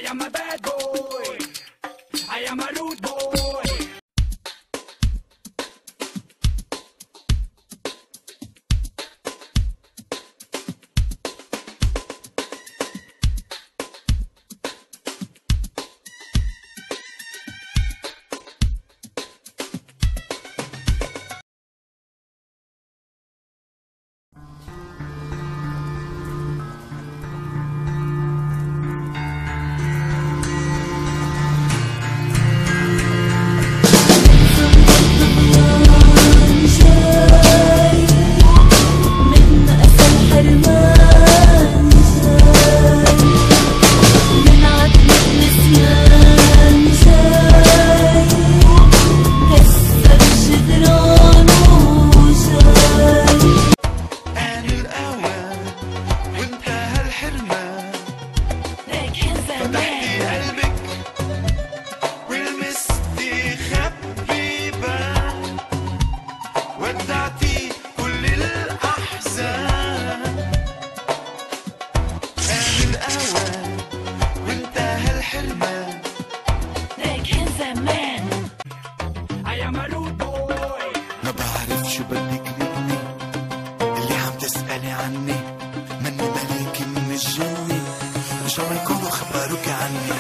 I am a bad boy. I am a rude boy. ما بعرف شو بدك مني اللي عم تسألي عني، مني ملاكي من الجنة، إن شاء الله يكونوا خبروك عني.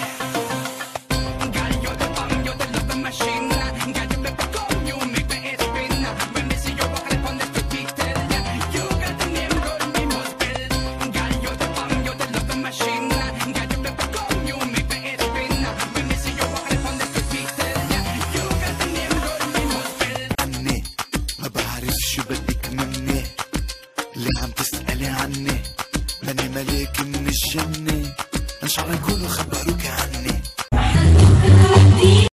شو بدك مني اللي عم تسألي عني، ماني ملاكي من الجنة، إن شاء الله يكونوا خبروك عني.